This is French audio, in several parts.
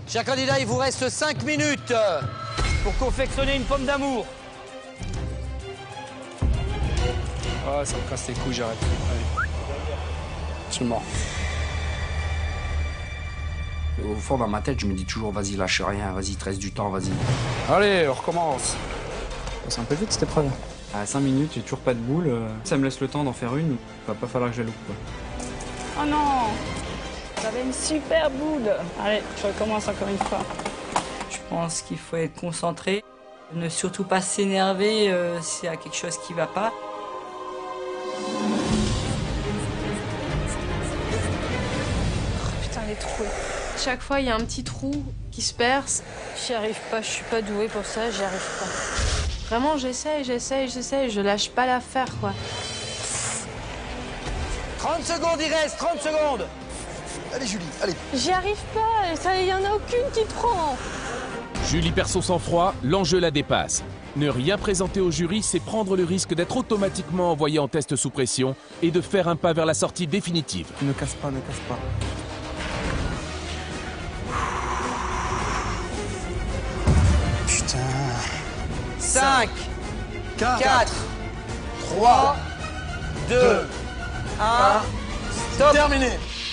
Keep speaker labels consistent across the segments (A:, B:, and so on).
A: Chers candidats, il vous reste 5 minutes pour confectionner une pomme d'amour.
B: Ah, ça me casse les couilles, j'arrête. Allez. Je suis mort.
C: Au fond, dans ma tête, je me dis toujours, vas-y, lâche rien, vas-y, te reste du temps, vas-y.
B: Allez, on recommence. C'est un peu vite cette épreuve. À 5 minutes, j'ai toujours pas de boule. Ça me laisse le temps d'en faire une. Va pas falloir que je la loupe, quoi.
D: Oh non! J'avais une super boule. Allez, je recommence encore une fois. Je pense qu'il faut être concentré. Ne surtout pas s'énerver s'il y a quelque chose qui va pas.
E: Putain, les trous. Chaque fois, il y a un petit trou qui se perce.
D: J'y arrive pas, je suis pas douée pour ça, j'y arrive pas.
E: Vraiment, j'essaye, je lâche pas l'affaire, quoi.
A: 30 secondes, il reste 30 secondes.
F: Allez Julie, allez.
E: J'y arrive pas, il y en a aucune qui prend.
G: Julie perd son sang-froid, l'enjeu la dépasse. Ne rien présenter au jury, c'est prendre le risque d'être automatiquement envoyé en test sous pression et de faire un pas vers la sortie définitive.
B: Ne casse pas, ne casse pas.
F: Putain.
A: 5, 4, 3, 2, 1, stop.
F: Terminé.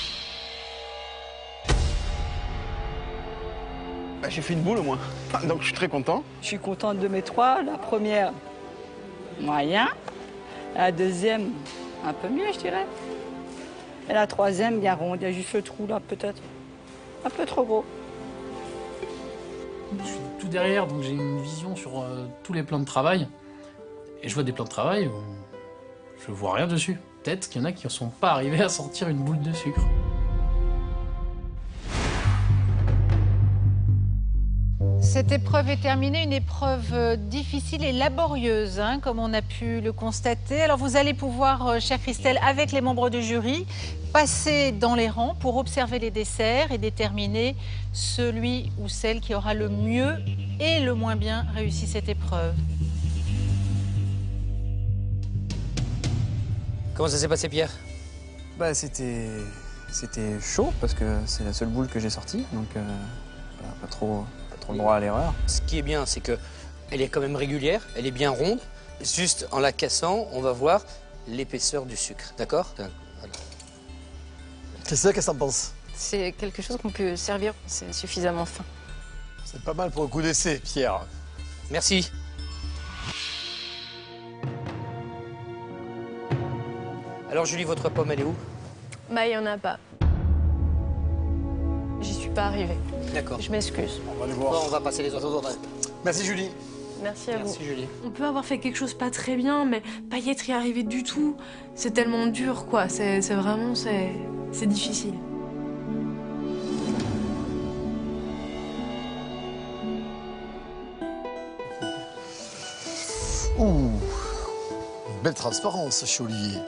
F: Bah, j'ai fait une boule au moins, donc je suis très content.
D: Je suis contente de mes trois. La première, moyen. La deuxième, un peu mieux, je dirais. Et la troisième, bien ronde. Il y a juste le trou là, peut-être. Un peu trop gros.
H: Je suis tout derrière, donc j'ai une vision sur tous les plans de travail. Et je vois des plans de travail où je vois rien dessus. Peut-être qu'il y en a qui ne sont pas arrivés à sortir une boule de sucre.
I: Cette épreuve est terminée, une épreuve difficile et laborieuse, hein, comme on a pu le constater. Alors vous allez pouvoir, chère Christelle, avec les membres du jury, passer dans les rangs pour observer les desserts et déterminer celui ou celle qui aura le mieux et le moins bien réussi cette épreuve.
A: Comment ça s'est passé, Pierre?
B: Bah, c'était chaud parce que c'est la seule boule que j'ai sortie, donc pas trop le droit à l'erreur.
A: Ce qui est bien, c'est que elle est quand même régulière, elle est bien ronde. Juste en la cassant, on va voir l'épaisseur du sucre, d'accord? Voilà.
F: Qu'est-ce que t'en penses?
E: C'est quelque chose qu'on peut servir, c'est suffisamment fin.
F: C'est pas mal pour le coup d'essai, Pierre.
A: Merci. Alors Julie, votre pomme, elle est où?
E: Bah, il y en a pas. J'y suis pas arrivée.
A: D'accord.
E: Je m'excuse.
F: On va aller voir.
A: Bon, on va passer les autres.
F: Merci Julie.
E: Merci à vous.
A: Merci Julie.
E: On peut avoir fait quelque chose pas très bien, mais pas y être y arrivé du tout. C'est tellement dur, quoi. C'est vraiment, c'est difficile.
F: Ouh, une belle transparence chez Olivier.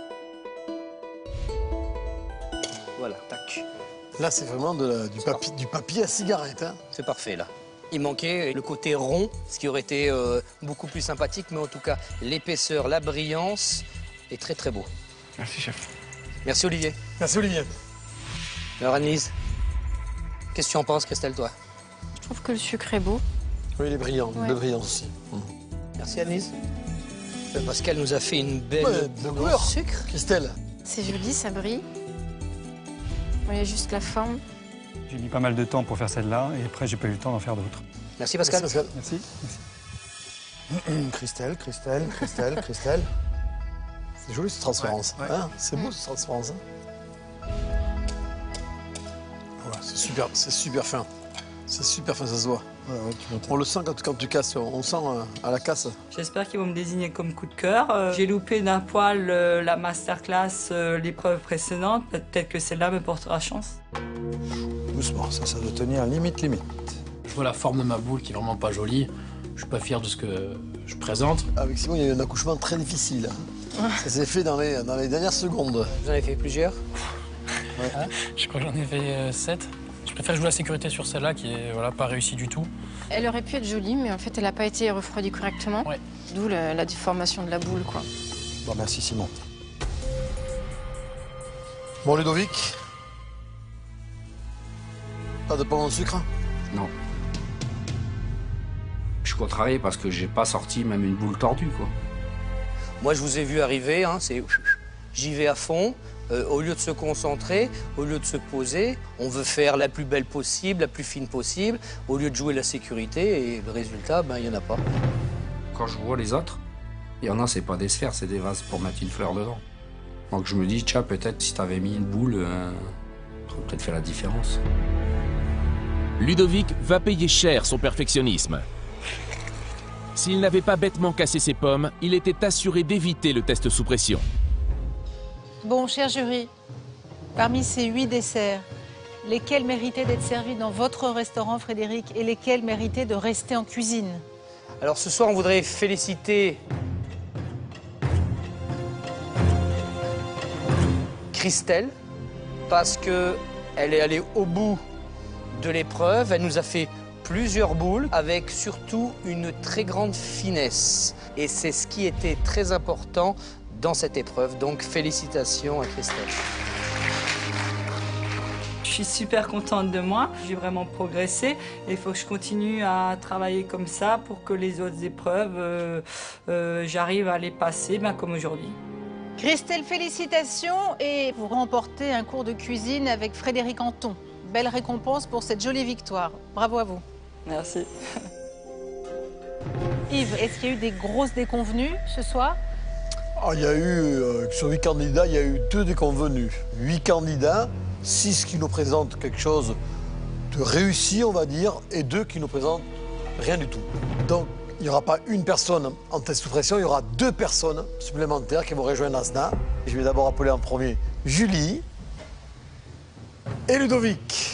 A: Voilà, tac.
F: Là, c'est vraiment du papier à cigarette. Hein.
A: C'est parfait, là. Il manquait le côté rond, ce qui aurait été beaucoup plus sympathique, mais en tout cas, l'épaisseur, la brillance est très très beau.
B: Merci, chef.
A: Merci Olivier.
F: Merci Olivier.
A: Alors Annelise, qu'est-ce que tu en penses, Christelle, toi?
E: Je trouve que le sucre est beau.
F: Oui, il est brillant, une
E: Ouais.
F: belle brillance aussi.
A: Merci Annelise. Pascal nous a fait une belle
F: Ouais, de
A: boule
F: couleur.
A: au sucre.
F: Christelle.
E: C'est joli, ça brille. Il y a juste la forme.
J: J'ai mis pas mal de temps pour faire celle-là et après j'ai pas eu le temps d'en faire d'autres.
A: Merci Pascal.
F: Merci, Pascal.
J: Merci.
F: Christelle. C'est joli cette transparence.
J: Ouais, ouais.
F: Hein, c'est beau cette transparence. Hein. Ouais, c'est super fin. C'est super fin, ça se voit. On le sent quand tu casses, on sent à la casse.
D: J'espère qu'ils vont me désigner comme coup de cœur. J'ai loupé d'un poil la masterclass, l'épreuve précédente. Peut-être que celle-là me portera chance.
F: Doucement, ça doit tenir limite.
H: Je vois la forme de ma boule qui est vraiment pas jolie. Je suis pas fier de ce que je présente.
F: Avec Simon, il y a eu un accouchement très difficile. Ça s'est fait dans les dernières secondes.
A: Vous en avez fait plusieurs?
H: Je crois que j'en ai fait 7. Je préfère jouer la sécurité sur celle-là qui est voilà, pas réussie du tout.
E: Elle aurait pu être jolie, mais en fait, elle n'a pas été refroidie correctement.
H: Ouais.
E: D'où la déformation de la boule, quoi.
F: Bon, merci Simon. Bon, Ludovic. Pas de pomme au sucre?
C: Non. Je suis contrarié parce que j'ai pas sorti même une boule tordue, quoi.
A: Moi, je vous ai vu arriver, hein, c'est j'y vais à fond. Au lieu de se concentrer, au lieu de se poser, on veut faire la plus belle possible, la plus fine possible, au lieu de jouer la sécurité, et le résultat, ben, il n'y en a pas.
C: Quand je vois les autres, il y en a, c'est pas des sphères, c'est des vases pour mettre une fleur dedans. Donc je me dis, tiens, peut-être si t'avais mis une boule, ça aurait peut-être fait la différence.
G: Ludovic va payer cher son perfectionnisme. S'il n'avait pas bêtement cassé ses pommes, il était assuré d'éviter le test sous pression.
I: Bon, cher jury, parmi ces 8 desserts, lesquels méritaient d'être servis dans votre restaurant, Frédéric, et lesquels méritaient de rester en cuisine?
A: Alors ce soir, on voudrait féliciter Christelle, parce qu'elle est allée au bout de l'épreuve. Elle nous a fait plusieurs boules avec surtout une très grande finesse. Et c'est ce qui était très important dans cette épreuve. Donc félicitations à Christelle.
D: Je suis super contente de moi, j'ai vraiment progressé et il faut que je continue à travailler comme ça pour que les autres épreuves, j'arrive à les passer comme aujourd'hui.
I: Christelle, félicitations et vous remportez un cours de cuisine avec Frédéric Anton. Belle récompense pour cette jolie victoire. Bravo à vous.
D: Merci.
I: Yves, est-ce qu'il y a eu des grosses déconvenues ce soir?
F: Il y a eu, sur 8 candidats, il y a eu 2 déconvenus. 8 candidats, 6 qui nous présentent quelque chose de réussi, on va dire, et 2 qui nous présentent rien du tout. Donc, il n'y aura pas une personne en test sous pression, il y aura 2 personnes supplémentaires qui vont rejoindre Asna. Je vais d'abord appeler en premier Julie et Ludovic.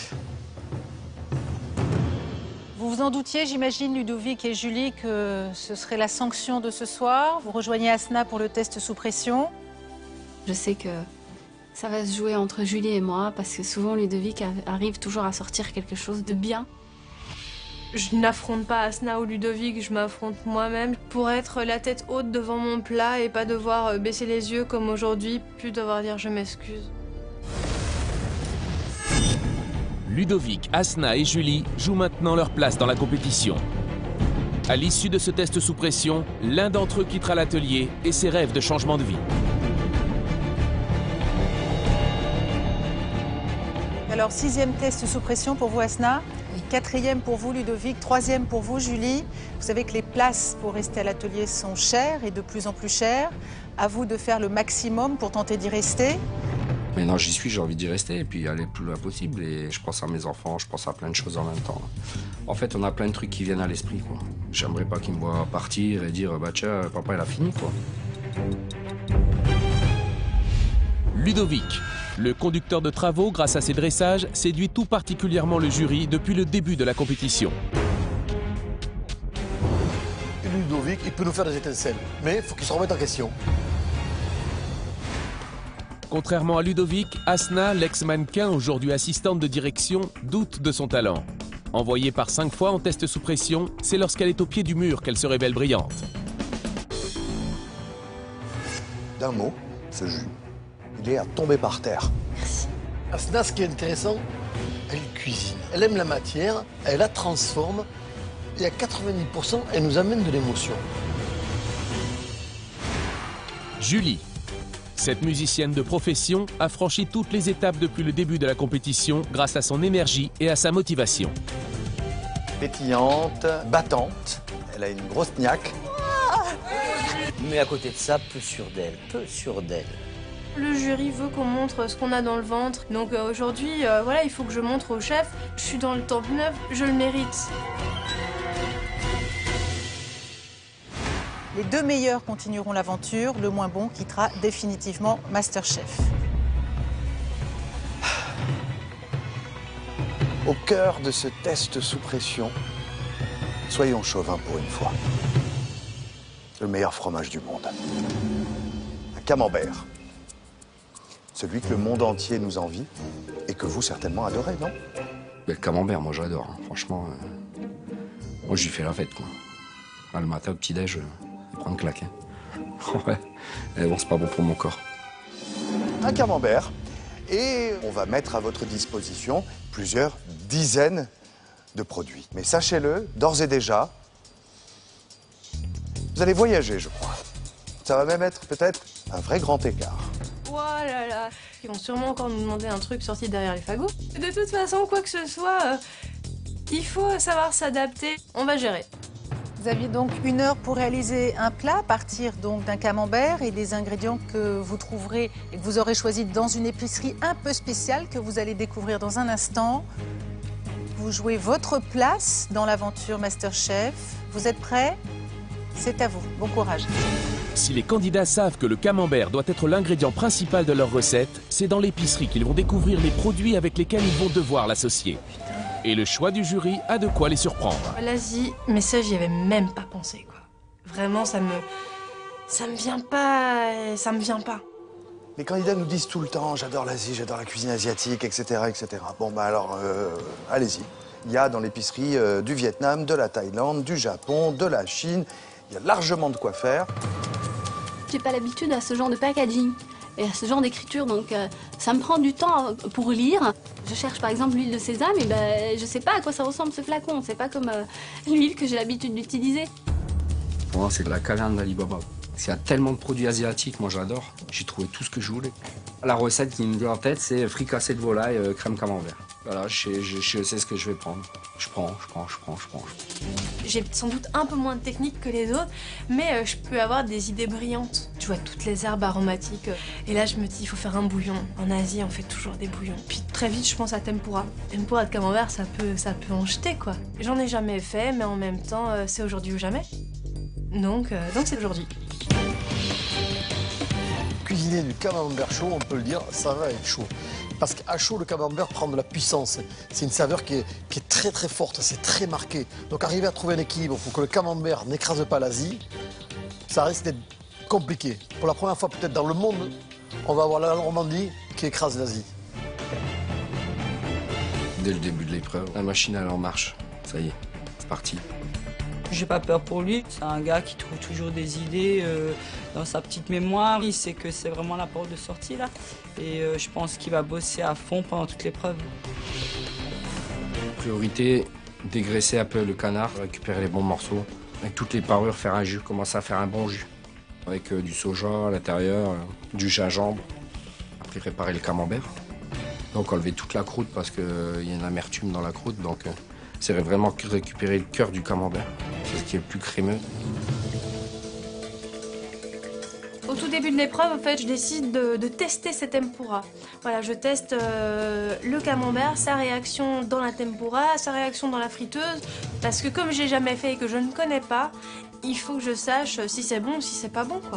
I: Vous vous en doutiez, j'imagine, Ludovic et Julie, que ce serait la sanction de ce soir. Vous rejoignez Asna pour le test sous pression.
K: Je sais que ça va se jouer entre Julie et moi, parce que souvent Ludovic arrive toujours à sortir quelque chose de bien.
E: Je n'affronte pas Asna ou Ludovic, je m'affronte moi-même pour être la tête haute devant mon plat et pas devoir baisser les yeux comme aujourd'hui, plus devoir dire je m'excuse.
G: Ludovic, Asna et Julie jouent maintenant leur place dans la compétition. À l'issue de ce test sous pression, l'un d'entre eux quittera l'atelier et ses rêves de changement de vie.
I: Alors, 6e test sous pression pour vous, Asna. 4e pour vous, Ludovic. 3e pour vous, Julie. Vous savez que les places pour rester à l'atelier sont chères et de plus en plus chères. À vous de faire le maximum pour tenter d'y rester.
C: Maintenant j'y suis, j'ai envie d'y rester et puis aller le plus loin possible. Et je pense à mes enfants, je pense à plein de choses en même temps. En fait, on a plein de trucs qui viennent à l'esprit, quoi. J'aimerais pas qu'ils me voient partir et dire bah tiens, papa il a fini, quoi.
G: Ludovic, le conducteur de travaux, grâce à ses dressages, séduit tout particulièrement le jury depuis le début de la compétition.
F: Ludovic, il peut nous faire des étincelles, mais il faut qu'il se remette en question.
G: Contrairement à Ludovic, Asna, l'ex-mannequin, aujourd'hui assistante de direction, doute de son talent. Envoyée par 5 fois en test sous pression, c'est lorsqu'elle est au pied du mur qu'elle se révèle brillante.
L: D'un mot, ce jus, il est à tomber par terre.
I: Merci.
F: Asna, ce qui est intéressant, elle cuisine. Elle aime la matière, elle la transforme, et à 90%, elle nous amène de l'émotion.
G: Julie. Cette musicienne de profession a franchi toutes les étapes depuis le début de la compétition grâce à son énergie et à sa motivation.
L: Pétillante, battante, elle a une grosse niaque.
A: Mais à côté de ça, peu sûr d'elle.
E: Le jury veut qu'on montre ce qu'on a dans le ventre. Donc aujourd'hui, voilà, il faut que je montre au chef. Je suis dans le top 9, je le mérite.
I: Les 2 meilleurs continueront l'aventure, le moins bon quittera définitivement Masterchef.
L: Au cœur de ce test sous pression, soyons chauvins pour une fois. Le meilleur fromage du monde. Un camembert. Celui que le monde entier nous envie et que vous certainement adorez, non?
C: Le camembert, moi j'adore, hein. Franchement, moi j'y fais la fête, quoi. Ah, le matin au petit-déj, prends une claque. Hein. Ouais, mais bon, c'est pas bon pour mon corps.
L: Un camembert. Et on va mettre à votre disposition plusieurs dizaines de produits. Mais sachez-le, d'ores et déjà, vous allez voyager, je crois. Ça va même être peut-être un vrai grand écart.
E: Oh là là, ils vont sûrement encore nous demander un truc sorti derrière les fagots. De toute façon, quoi que ce soit, il faut savoir s'adapter. On va gérer.
I: Vous aviez donc 1 heure pour réaliser un plat à partir donc d'un camembert et des ingrédients que vous trouverez et que vous aurez choisis dans une épicerie un peu spéciale que vous allez découvrir dans un instant. Vous jouez votre place dans l'aventure MasterChef. Vous êtes prêts? C'est à vous. Bon courage.
G: Si les candidats savent que le camembert doit être l'ingrédient principal de leur recette, c'est dans l'épicerie qu'ils vont découvrir les produits avec lesquels ils vont devoir l'associer. Et le choix du jury a de quoi les surprendre.
E: L'Asie, mais ça, j'y avais même pas pensé, quoi. Vraiment, ça me vient pas, ça me vient pas.
L: Les candidats nous disent tout le temps, j'adore l'Asie, j'adore la cuisine asiatique, etc., etc. Bon, bah alors, allez-y. Il y a dans l'épicerie du Vietnam, de la Thaïlande, du Japon, de la Chine. Il y a largement de quoi faire.
K: J'ai pas l'habitude à ce genre de packaging et à ce genre d'écriture, donc ça me prend du temps pour lire. Je cherche par exemple l'huile de sésame et ben je sais pas à quoi ça ressemble ce flacon, c'est pas comme l'huile que j'ai l'habitude d'utiliser.
C: Pour moi, c'est la caverne d'Alibaba. Il y a tellement de produits asiatiques, moi j'adore. J'ai trouvé tout ce que je voulais. La recette qui me vient en tête, c'est fricassé de volaille, crème camembert. Voilà, je sais ce que je vais prendre. Je prends.
E: J'ai sans doute un peu moins de technique que les autres, mais je peux avoir des idées brillantes. Je vois toutes les herbes aromatiques, et là je me dis, il faut faire un bouillon. En Asie, on fait toujours des bouillons. Puis très vite, je pense à tempura. Tempura de camembert, ça peut en jeter, quoi. J'en ai jamais fait, mais en même temps, c'est aujourd'hui ou jamais. Donc c'est aujourd'hui.
F: Cuisiner du camembert chaud, on peut le dire, ça va être chaud. Parce qu'à chaud, le camembert prend de la puissance. C'est une saveur qui est très très forte, c'est très marqué. Donc arriver à trouver un équilibre pour que le camembert n'écrase pas l'Asie, ça risque d'être compliqué. Pour la première fois peut-être dans le monde, on va avoir la Normandie qui écrase l'Asie.
C: Dès le début de l'épreuve, la machine elle est en marche. Ça y est, c'est parti.
D: J'ai pas peur pour lui. C'est un gars qui trouve toujours des idées dans sa petite mémoire. Il sait que c'est vraiment la porte de sortie là. Et je pense qu'il va bosser à fond pendant toute l'épreuve.
C: Priorité, dégraisser un peu le canard, récupérer les bons morceaux. Avec toutes les parures, faire un jus, commencer à faire un bon jus. Avec du soja à l'intérieur, du gingembre. Après, préparer le camembert. Donc enlever toute la croûte parce qu'il y a une amertume dans la croûte. Donc c'est vraiment récupérer le cœur du camembert. C'est ce qui est le plus crémeux.
E: Au tout début de l'épreuve, en fait, je décide de tester ces tempura. Voilà, je teste le camembert, sa réaction dans la tempura, sa réaction dans la friteuse. Parce que comme j'ai jamais fait et que je ne connais pas, il faut que je sache si c'est bon ou si c'est pas bon, quoi.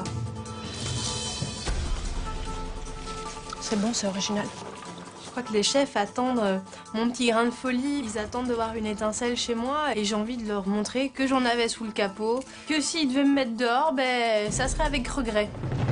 E: C'est bon, c'est original. Je crois que les chefs attendent mon petit grain de folie. Ils attendent de voir une étincelle chez moi et j'ai envie de leur montrer que j'en avais sous le capot, que s'ils devaient me mettre dehors, ben ça serait avec regret.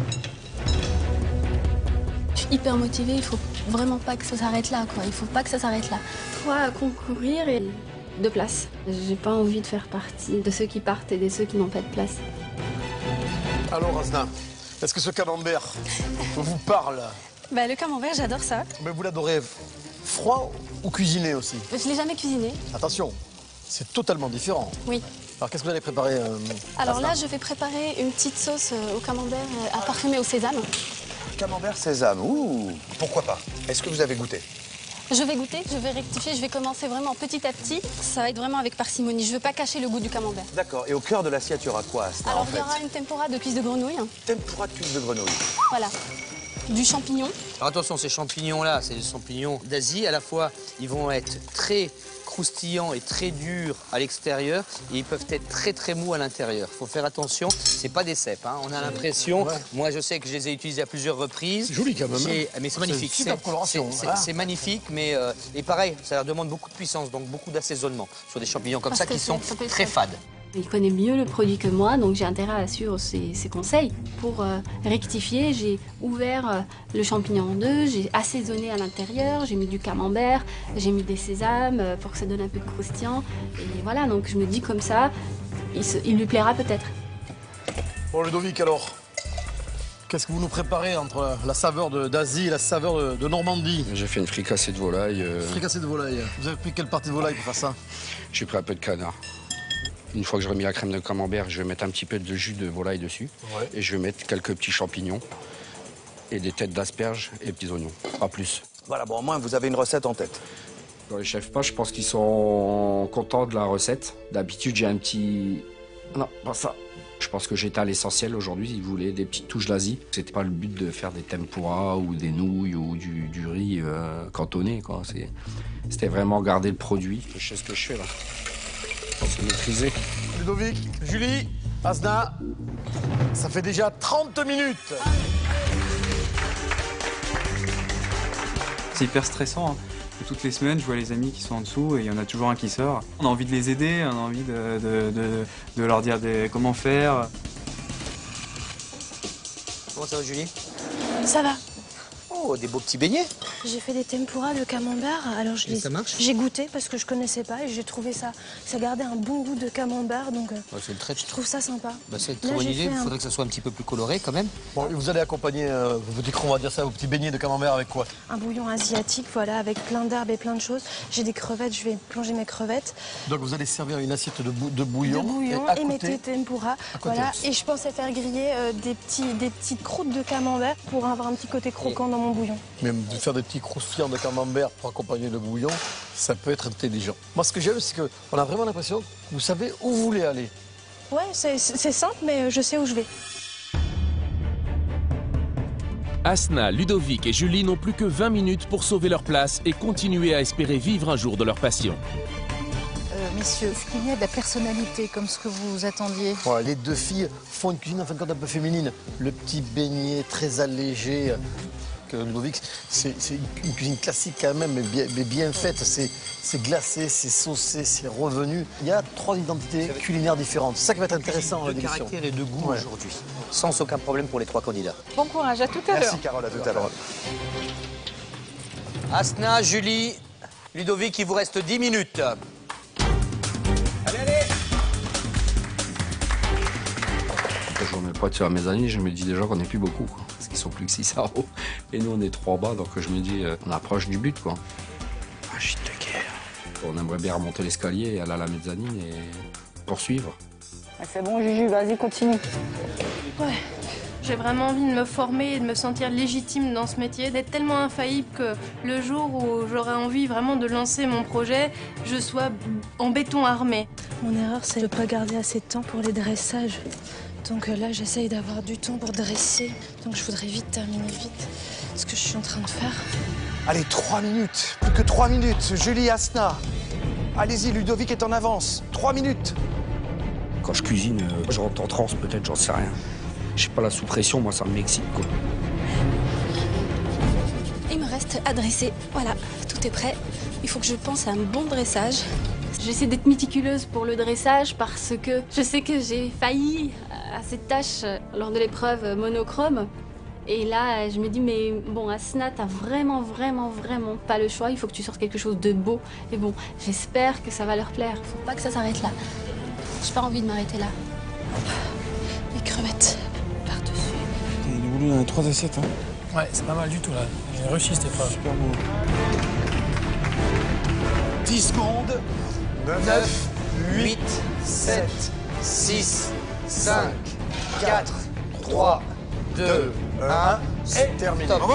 K: Je suis hyper motivée, il faut vraiment pas que ça s'arrête là, quoi. Il faut pas que ça s'arrête là. 3 à concourir et 2 places. J'ai pas envie de faire partie de ceux qui partent et de ceux qui n'ont pas de place.
F: Alors Asna, est-ce que ce camembert vous parle?
K: Bah, le camembert, j'adore ça.
F: Mais vous l'adorez froid ou cuisiné aussi?
K: Je l'ai jamais cuisiné.
F: Attention, c'est totalement différent.
K: Oui.
F: Alors qu'est-ce que vous allez préparer
K: Alors là, je vais préparer une petite sauce au camembert à parfumer au sésame.
L: Camembert sésame, ouh, pourquoi pas? Est-ce que vous avez goûté?
K: Je vais goûter, je vais rectifier, je vais commencer vraiment petit à petit. Ça va être vraiment avec parcimonie. Je veux pas cacher le goût du camembert.
L: D'accord. Et au cœur de l'assiette, il y aura quoi, Asna,
K: Alors,
L: en fait?
K: il y aura une tempura de cuisse de grenouille.
L: Tempura de cuisse de grenouille.
K: Voilà. Du champignon.
A: Alors attention, ces champignons-là, c'est des champignons d'Asie. À la fois, ils vont être très croustillants et très durs à l'extérieur et ils peuvent être très très mous à l'intérieur. Il faut faire attention, c'est pas des cèpes, hein. On a l'impression, moi je sais que je les ai utilisés à plusieurs reprises.
F: C'est joli quand même.
A: Mais c'est magnifique. C'est magnifique, mais et pareil, ça leur demande beaucoup de puissance, donc beaucoup d'assaisonnement sur des champignons comme ça qui sont très fades.
K: Il connaît mieux le produit que moi, donc j'ai intérêt à suivre ses conseils. Pour rectifier, j'ai ouvert le champignon en deux, j'ai assaisonné à l'intérieur, j'ai mis du camembert, j'ai mis des sésames pour que ça donne un peu de croustillant. Et voilà, donc je me dis comme ça, il lui plaira peut-être.
F: Bon, Ludovic, alors, Qu'est-ce que vous nous préparez entre la saveur d'Asie et la saveur de Normandie?
C: J'ai fait une fricassée de volaille.
F: Fricassée de volaille. Vous avez pris quelle partie de volaille pour faire ça?
C: J'ai pris un peu de canard. Une fois que j'aurai mis la crème de camembert, je vais mettre un petit peu de jus de volaille dessus. Ouais. Et je vais mettre quelques petits champignons et des têtes d'asperges et des petits oignons. Pas plus.
L: Voilà, bon, au moins, vous avez une recette en tête.
C: Dans les chefs pas, je pense qu'ils sont contents de la recette. D'habitude, j'ai un petit... Non, pas ça. Je pense que j'étais à l'essentiel aujourd'hui. Ils voulaient des petites touches d'Asie. C'était pas le but de faire des tempura ou des nouilles ou du riz cantonné, quoi. C'était vraiment garder le produit. Je sais ce que je fais, là. C'est maîtrisé.
F: Ludovic, Julie, Asna, ça fait déjà 30 minutes.
B: C'est hyper stressant. Hein. Toutes les semaines, je vois les amis qui sont en dessous et il y en a toujours un qui sort. On a envie de les aider, on a envie de leur dire comment faire.
A: Comment ça va, Julie?
E: Ça va.
A: Oh, des beaux petits beignets.
E: J'ai fait des tempura de camembert, alors
A: ça marche?
E: J'ai goûté parce que je connaissais pas et j'ai trouvé ça gardait un bon goût de camembert, donc je trouve ça sympa.
A: Bah, c'est une très bonne idée, il faudrait que ça soit un petit peu plus coloré quand même.
F: Bon, et vous allez accompagner vos petits crons, on va dire ça, vos petits beignets de camembert avec quoi?
E: Un bouillon asiatique, voilà, avec plein d'herbes et plein de choses. J'ai des crevettes, je vais plonger mes crevettes.
F: Donc vous allez servir une assiette de bouillon.
E: De bouillon et mes tempura, voilà.
F: Aussi.
E: Et je pensais faire griller des petites croûtes de camembert pour avoir un petit côté croquant dans mon bouillon.
F: Même de faire des petits croustillants de camembert pour accompagner le bouillon, ça peut être intelligent. Moi, ce que j'aime, c'est qu'on a vraiment l'impression que vous savez où vous voulez aller.
E: Ouais, c'est simple, mais je sais où je vais.
G: Asna, Ludovic et Julie n'ont plus que 20 minutes pour sauver leur place et continuer à espérer vivre un jour de leur passion.
I: Messieurs, est-ce qu'il y a de la personnalité comme ce que vous attendiez?
F: Ouais, les deux filles font une cuisine en fin de compte un peu féminine. Le petit beignet très allégé. Que Ludovic, c'est une cuisine classique quand même, mais bien faite. C'est glacé, c'est saucé, c'est revenu. Il y a 3 identités culinaires différentes. C'est ça qui va être intéressant dans l'émission.
A: De caractère et de goût aujourd'hui. Sans aucun problème pour les 3 candidats.
I: Bon courage, à tout à l'heure.
L: Merci Carole, à tout à l'heure.
A: Asna, Julie, Ludovic, il vous reste 10 minutes. Allez, allez!
C: Quand je remets pas sur mes amis, je me dis déjà qu'on n'est plus beaucoup, quoi. Parce qu'ils sont plus que 6 à haut. Et nous, on est 3 bas, donc je me dis, on approche du but, quoi. Agite de guerre. On aimerait bien remonter l'escalier et aller à la mezzanine et poursuivre.
D: C'est bon, Juju, vas-y, continue.
E: Ouais. J'ai vraiment envie de me former et de me sentir légitime dans ce métier, d'être tellement infaillible que le jour où j'aurai envie vraiment de lancer mon projet, je sois en béton armé. Mon erreur, c'est de ne pas garder assez de temps pour les dressages. Donc là, j'essaye d'avoir du temps pour dresser. Donc je voudrais vite terminer vite ce que je suis en train de faire.
L: Allez, 3 minutes. Plus que 3 minutes. Julie, Asna. Allez-y, Ludovic est en avance. 3 minutes.
C: Quand je cuisine, je rentre en transe peut-être, j'en sais rien. Je sais pas, la sous-pression, moi, ça m'excite, quoi.
K: Il me reste à dresser. Voilà, tout est prêt. Il faut que je pense à un bon dressage. J'essaie d'être méticuleuse pour le dressage parce que je sais que j'ai failli à cette tâche lors de l'épreuve monochrome. Et là, je me dis, mais bon, Asna, t'as vraiment pas le choix. Il faut que tu sortes quelque chose de beau. Et bon, j'espère que ça va leur plaire. Faut pas que ça s'arrête là. J'ai pas envie de m'arrêter là.
E: Les crevettes par-dessus.
J: Il est voulu dans les 3 assiettes, hein.
H: Ouais, c'est pas mal du tout, là. J'ai réussi cette épreuve.
J: Super beau.
F: 10 secondes. 9, 8, 7, 6, 5, 4, 3, 2, 1. C'est terminé. Bravo!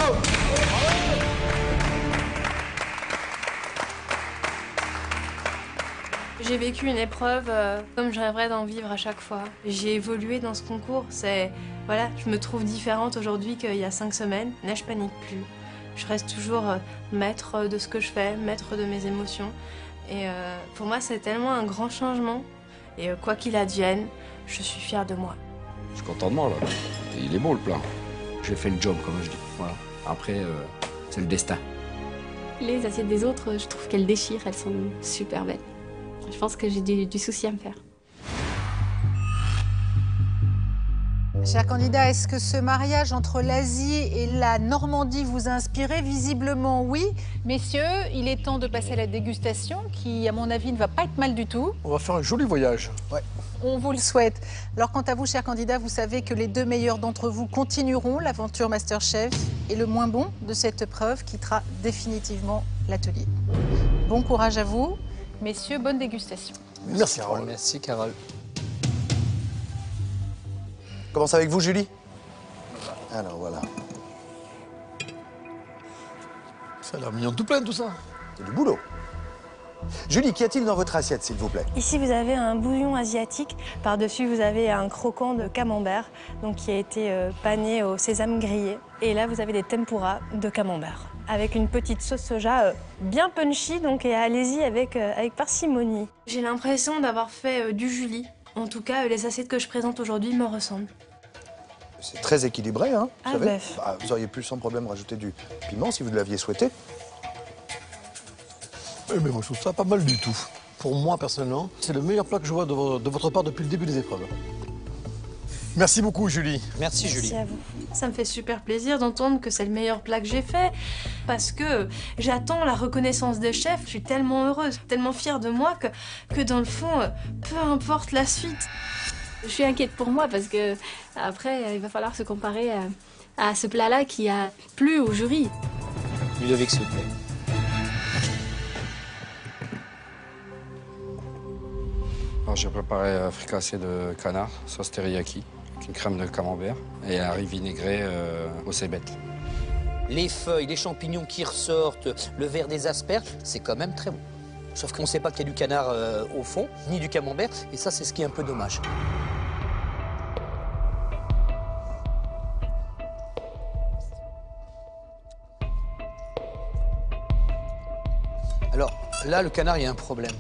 E: J'ai vécu une épreuve comme je rêverais d'en vivre à chaque fois. J'ai évolué dans ce concours. Voilà, je me trouve différente aujourd'hui qu'il y a 5 semaines. Là, je panique plus. Je reste toujours maître de ce que je fais, maître de mes émotions. Et pour moi, c'est tellement un grand changement. Et quoi qu'il advienne, je suis fière de moi.
C: Je suis content de moi, là. Et il est beau, le plat. J'ai fait le job, comme je dis. Voilà. Après, c'est le destin.
K: Les assiettes des autres, je trouve qu'elles déchirent, elles sont super belles. Je pense que j'ai du souci à me faire.
I: Cher candidat, est-ce que ce mariage entre l'Asie et la Normandie vous a inspiré? Visiblement oui. Messieurs, il est temps de passer à la dégustation qui, à mon avis, ne va pas être mal du tout.
F: On va faire un joli voyage.
L: Ouais.
I: On vous le souhaite. Alors quant à vous, cher candidat, vous savez que les 2 meilleurs d'entre vous continueront l'aventure MasterChef et le moins bon de cette épreuve quittera définitivement l'atelier. Bon courage à vous. Messieurs, bonne dégustation.
F: Merci Carole.
A: Merci Carole.
L: Commence avec vous, Julie. Alors voilà.
F: Ça a l'air mignon tout plein tout ça.
L: C'est du boulot. Julie, qu'y a-t-il dans votre assiette, s'il vous plaît?
M: Ici, vous avez un bouillon asiatique. Par-dessus, vous avez un croquant de camembert, donc qui a été pané au sésame grillé. Et là, vous avez des tempura de camembert, avec une petite sauce soja bien punchy, donc et allez-y avec parcimonie. J'ai l'impression d'avoir fait du Julie. En tout cas, les assiettes que je présente aujourd'hui me ressemblent.
L: C'est très équilibré, hein, vous savez.
M: Bœuf.
L: Bah, vous auriez pu sans problème rajouter du piment si vous l'aviez souhaité.
F: Mais moi je trouve ça pas mal du tout. Pour moi personnellement, c'est le meilleur plat que je vois de votre part depuis le début des épreuves. Merci beaucoup Julie.
A: Merci Julie.
M: Merci à vous. Ça me fait super plaisir d'entendre que c'est le meilleur plat que j'ai fait, parce que j'attends la reconnaissance des chefs. Je suis tellement heureuse, tellement fière de moi que dans le fond, peu importe la suite.
K: Je suis inquiète pour moi parce que après, il va falloir se comparer à ce plat-là qui a plu au jury.
A: Ludovic, s'il vous plaît.
C: Alors, j'ai préparé un fricassé de canard, sauce teriyaki, avec une crème de camembert et un riz vinaigré aux cébettes.
A: Les feuilles, les champignons qui ressortent, le vert des asperges, c'est quand même très bon. Sauf qu'on ne sait pas qu'il y a du canard au fond, ni du camembert, et ça, c'est ce qui est un peu dommage. Alors, là, le canard, il y a un problème.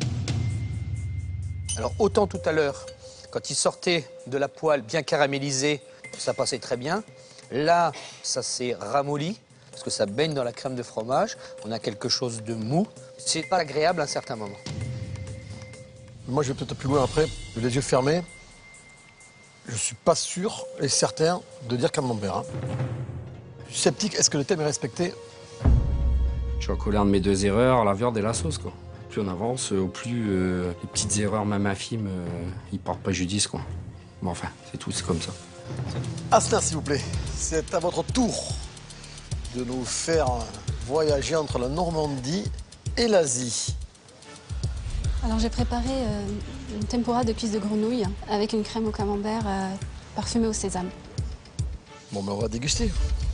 A: Alors, autant tout à l'heure, quand il sortait de la poêle bien caramélisée, ça passait très bien. Là, ça s'est ramolli, parce que ça baigne dans la crème de fromage. On a quelque chose de mou. C'est pas agréable à un certain moment.
F: Moi je vais peut-être plus loin après, les yeux fermés. Je suis pas sûr et certain de dire camembert. Hein. Je suis sceptique, est-ce que le thème est respecté?
C: Je suis accolé un de mes 2 erreurs, la viande et la sauce, quoi. Plus on avance, au plus les petites erreurs, même infimes, ils portent préjudice, quoi. Bon, enfin, c'est tout, c'est comme ça.
F: Asselin, s'il vous plaît, c'est à votre tour de nous faire voyager entre la Normandie et l'Asie.
K: Alors j'ai préparé une tempura de cuisses de grenouille avec une crème au camembert parfumée au sésame.
F: Bon, ben on va déguster.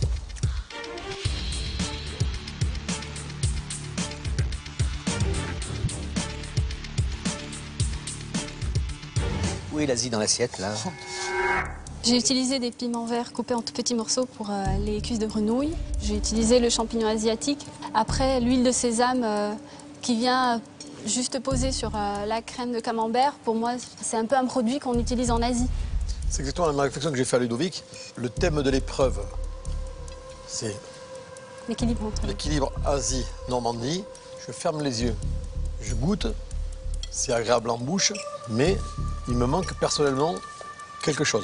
A: Où est l'Asie dans l'assiette, là?
K: J'ai utilisé des piments verts coupés en tout petits morceaux pour les cuisses de grenouille. J'ai utilisé le champignon asiatique. Après, l'huile de sésame qui vient juste poser sur la crème de camembert. Pour moi, c'est un peu un produit qu'on utilise en Asie.
F: C'est exactement la même réflexion que j'ai fait à Ludovic. Le thème de l'épreuve, c'est l'équilibre Asie-Normandie. Je ferme les yeux, je goûte, c'est agréable en bouche, mais il me manque personnellement quelque chose.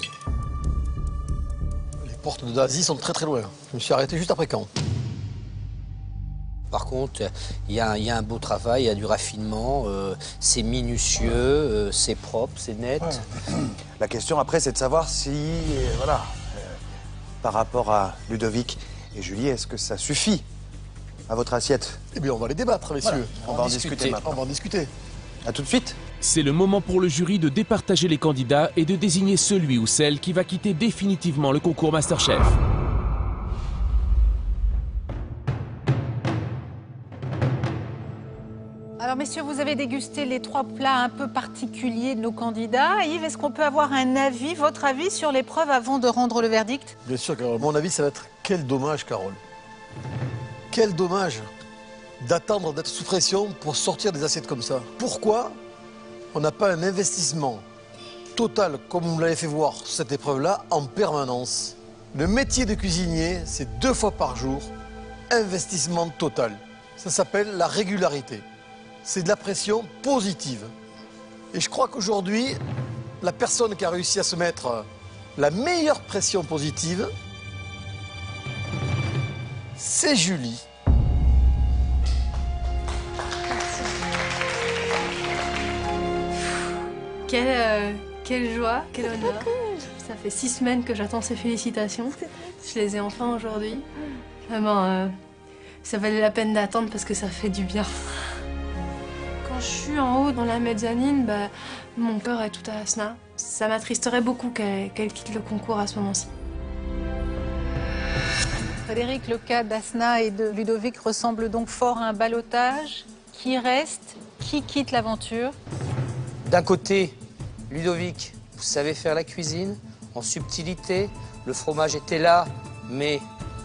F: Les portes d'Asie sont très très loin. Je me suis arrêté juste après Caen.
A: Par contre, il y a un beau travail, il y a du raffinement, c'est minutieux, c'est propre, c'est net.
L: Ouais. La question après, c'est de savoir si, par rapport à Ludovic et Julie, est-ce que ça suffit à votre assiette?
F: Eh bien, on va les débattre, messieurs.
L: Voilà. On va en discuter maintenant.
F: On va en discuter.
L: À tout de suite.
G: C'est le moment pour le jury de départager les candidats et de désigner celui ou celle qui va quitter définitivement le concours MasterChef.
I: Alors messieurs, vous avez dégusté les 3 plats un peu particuliers de nos candidats. Yves, est-ce qu'on peut avoir un avis, votre avis sur l'épreuve avant de rendre le verdict?
F: Bien sûr, Carole. Mon avis, ça va être quel dommage, Carole. Quel dommage d'attendre d'être sous pression pour sortir des assiettes comme ça. Pourquoi on n'a pas un investissement total, comme vous l'avez fait voir sur cette épreuve-là, en permanence? Le métier de cuisinier, c'est 2 fois par jour, investissement total. Ça s'appelle la régularité. C'est de la pression positive. Et je crois qu'aujourd'hui, la personne qui a réussi à se mettre La meilleure pression positive, c'est Julie.
M: Quelle joie, quel honneur. Ça fait 6 semaines que j'attends ces félicitations. Je les ai enfin aujourd'hui. Vraiment, ça valait la peine d'attendre parce que ça fait du bien. Quand je suis en haut dans la mezzanine, mon cœur est tout à Asna. Ça m'attristerait beaucoup qu'elle quitte le concours à ce moment-ci.
I: Frédéric, le cas d'Asna et de Ludovic ressemble donc fort à un ballottage. Qui reste? Qui quitte l'aventure?
A: D'un côté, Ludovic, vous savez faire la cuisine, en subtilité. Le fromage était là, mais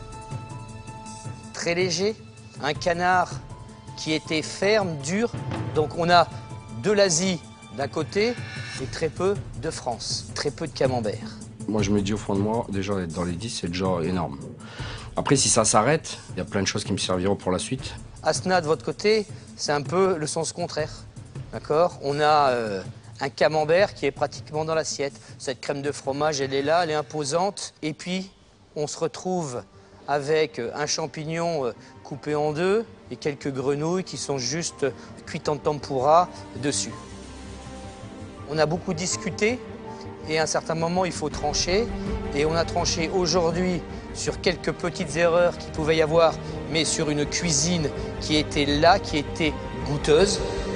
A: très léger. Un canard qui était ferme, dur. Donc on a de l'Asie d'un côté et très peu de France, très peu de camembert.
C: Moi, je me dis au fond de moi, déjà être dans les 10, c'est déjà énorme. Après, si ça s'arrête, il y a plein de choses qui me serviront pour la suite.
A: Asna, de votre côté, c'est un peu le sens contraire. D'accord? On a un camembert qui est pratiquement dans l'assiette. Cette crème de fromage, elle est là, elle est imposante. Et puis, on se retrouve avec un champignon coupé en deux et quelques grenouilles qui sont juste cuites en tempura dessus. On a beaucoup discuté et à un certain moment, il faut trancher. Et on a tranché aujourd'hui sur quelques petites erreurs qu'il pouvait y avoir, mais sur une cuisine qui était là, qui était goûteuse.